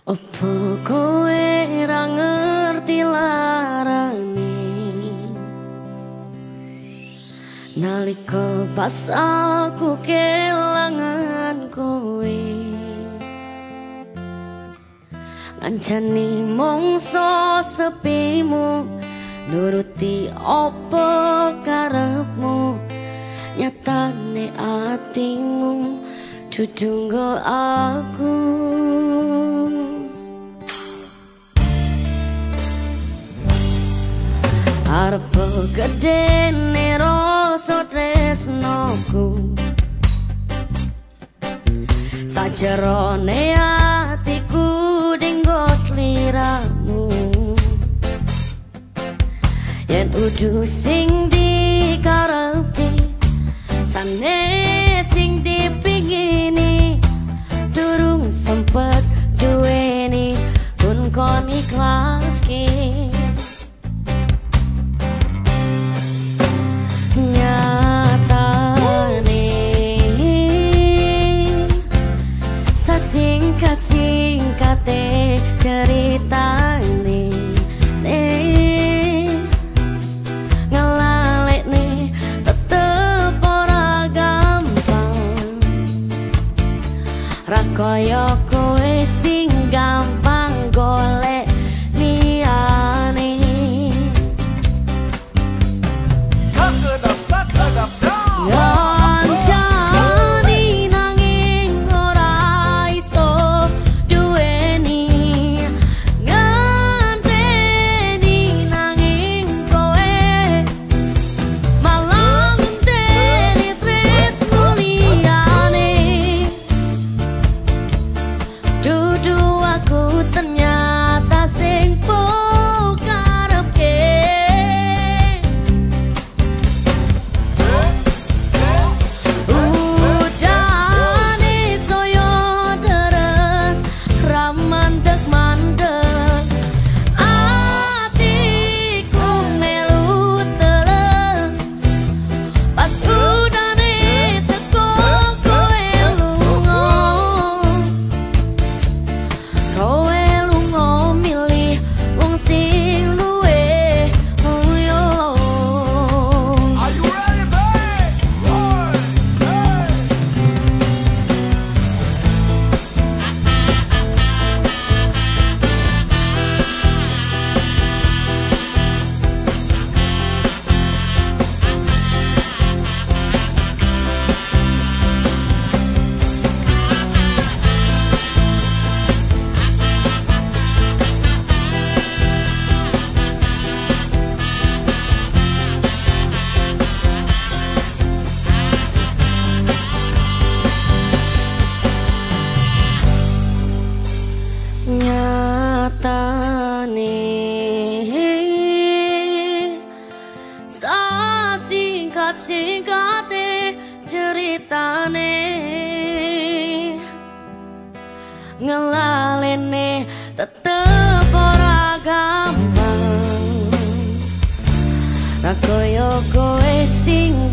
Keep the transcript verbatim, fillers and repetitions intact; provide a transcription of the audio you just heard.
Opo kowe ra ngerti larane nalika pas aku kelangan kowe ngancani mongso sepimu nuruti opo karepmu nyatane atimu dudu nggo aku. Arep gedene rasa tresnoku sajerone atiku dinggo sliramu yen udu sing dikarepke sane sing dipingini durung sempet duweni pun kon ikhlaske. Singkat-singkate ceritane nih ngelalekne tetep ora gampang ra kaya kowe sing gampang golek liyane. Sakedap sakedap dong. Nyatane sasingkat-singkate ceritane ngelalene tetep ora gampang ra kaya kowe sing